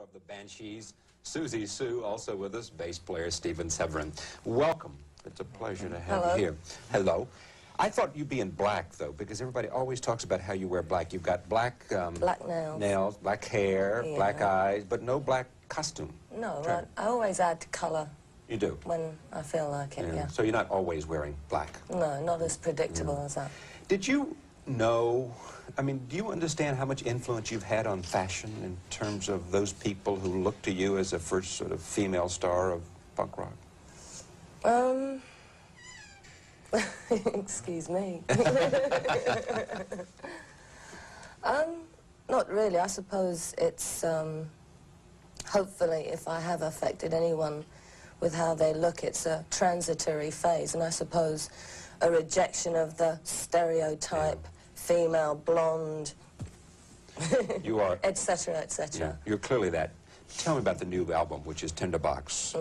of the Banshees, Siouxsie Sioux, also with us, bass player Severin. Welcome. It's a pleasure to have you here. Hello. I thought you'd be in black, though, because everybody always talks about how you wear black. You've got black, black nails, black hair, black eyes, but no black costume. No, I always add colour. You do? When I feel like it, yeah. So you're not always wearing black? No, not as predictable as that. Did you know, I mean, do you understand how much influence you've had on fashion in terms of those people who look to you as the first sort of female star of punk rock? Excuse me. Not really. I suppose it's, hopefully, if I have affected anyone with how they look, it's a transitory phase, and I suppose a rejection of the stereotype female blonde, you are, etc., etc. Yeah, you're clearly that. Tell me about the new album, which is Tinderbox.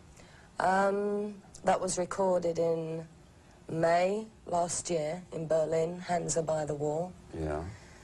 That was recorded in May last year in Berlin, Hands Are by the Wall. Yeah.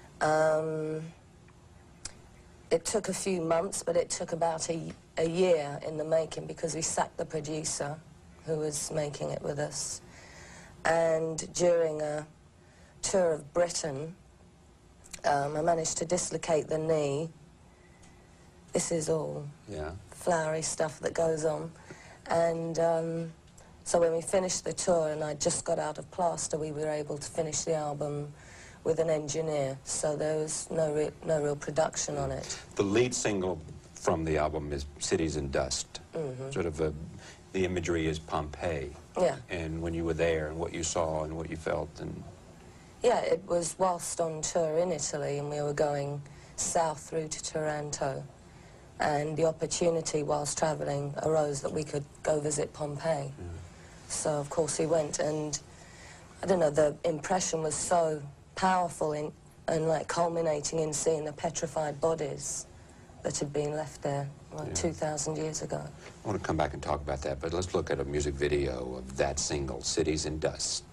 It took a few months, but it took about a year in the making because we sacked the producer who was making it with us. And during a tour of Britain, I managed to dislocate the knee. This is all flowery stuff that goes on. And so when we finished the tour and I just got out of plaster, we were able to finish the album with an engineer, so there was no real production on it. The lead single from the album is Cities in Dust. Sort of the imagery is Pompeii. Yeah. And when you were there and what you saw and what you felt. And yeah, it was whilst on tour in Italy and we were going south through to Taranto. And the opportunity whilst travelling arose that we could go visit Pompeii. So of course we went, and I don't know, the impression was so powerful and like culminating in seeing the petrified bodies that had been left there like 2,000 years ago. I want to come back and talk about that, but let's look at a music video of that single, Cities in Dust.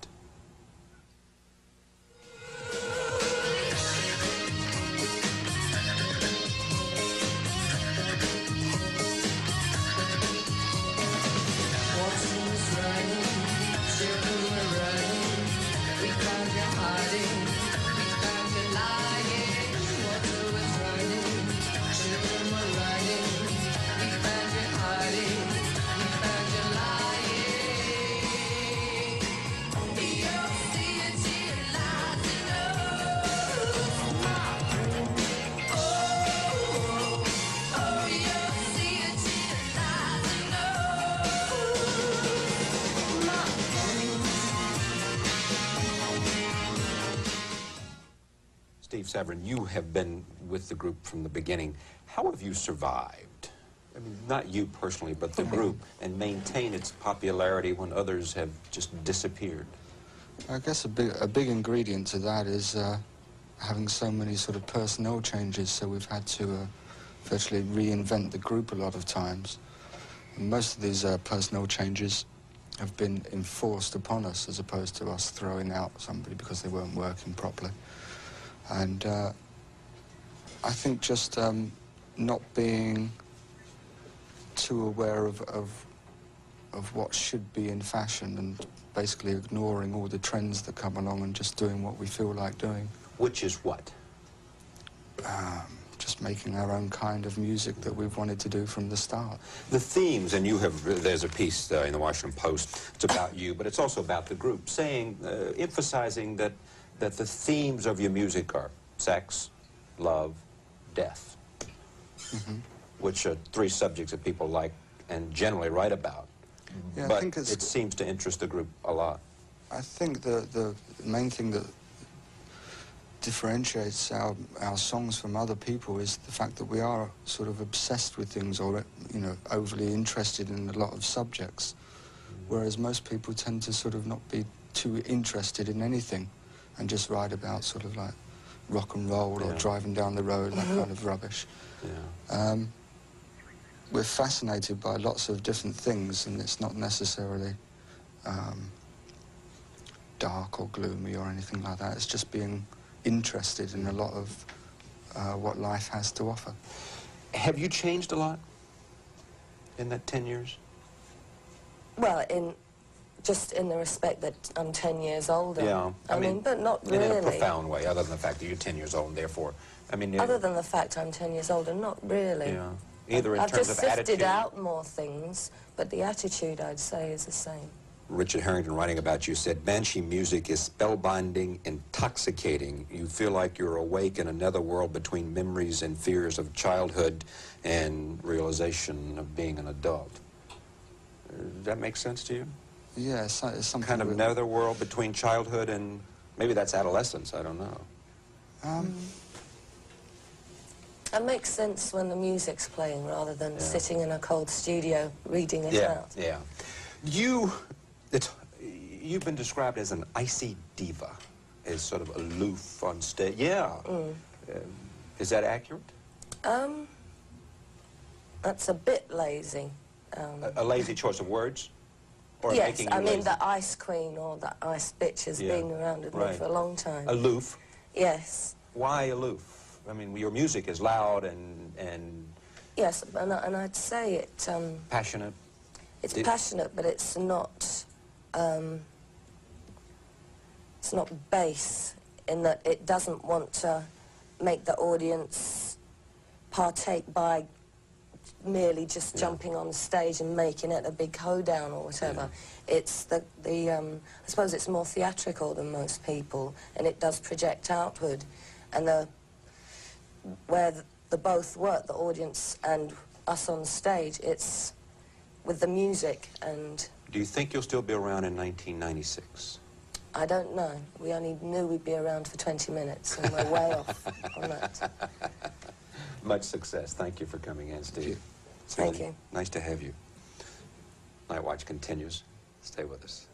Severin, you have been with the group from the beginning. How have you survived? I mean, not you personally, but the group, and maintain its popularity when others have just disappeared? I guess a big ingredient to that is having so many sort of personnel changes, so we've had to virtually reinvent the group a lot of times. And most of these personnel changes have been enforced upon us as opposed to us throwing out somebody because they weren't working properly. And I think just not being too aware of what should be in fashion and basically ignoring all the trends that come along and just doing what we feel like doing. Which is what? Just making our own kind of music that we've wanted to do from the start. The themes, and you have, there's a piece in the Washington Post, it's about you, but it's also about the group, saying, emphasizing that the themes of your music are sex, love, death, which are three subjects that people like and generally write about. Yeah, but I think it seems to interest the group a lot. I think the main thing that differentiates our songs from other people is the fact that we are sort of obsessed with things, or, you know, overly interested in a lot of subjects, whereas most people tend to sort of not be too interested in anything and just write about sort of like rock and roll or driving down the road, that kind of rubbish. We're fascinated by lots of different things, and it's not necessarily dark or gloomy or anything like that. It's just being interested in a lot of what life has to offer. Have you changed a lot in that 10 years? Well, just in the respect that I'm 10 years older. Yeah. I mean, but not really. In a profound way, other than the fact that you're 10 years old, and therefore, I mean... Other than the fact I'm 10 years older, not really. Yeah. Either in I've terms just of attitude... sifted out more things, but the attitude, I'd say, is the same. Richard Harrington, writing about you, said, Banshee music is spellbinding, intoxicating. You feel like you're awake in another world between memories and fears of childhood and realization of being an adult. Does that make sense to you? Yeah, it's something... Kind of another world between childhood and... Maybe that's adolescence, I don't know. It makes sense when the music's playing rather than sitting in a cold studio reading it out. Yeah. You've been described as an icy diva, as sort of aloof on stage. Yeah. Is that accurate? That's a bit lazy. A lazy choice of words? Or yes, making you I mean lazy? the ice queen or the ice bitch has been around with me for a long time. Aloof? Yes. Why aloof? I mean, your music is loud and yes, and I'd say it... passionate? It's passionate, but it's not bass, in that it doesn't want to make the audience partake by merely just jumping on stage and making it a big hoedown or whatever. It's I suppose it's more theatrical than most people, and it does project outward. And where the both work, the audience and us on stage, it's with the music. And do you think you'll still be around in 1996? I don't know. We only knew we'd be around for 20 minutes, and we're way off on that. Much success. Thank you for coming in, Steve. Thank you. Nice to have you. Night Watch continues. Stay with us.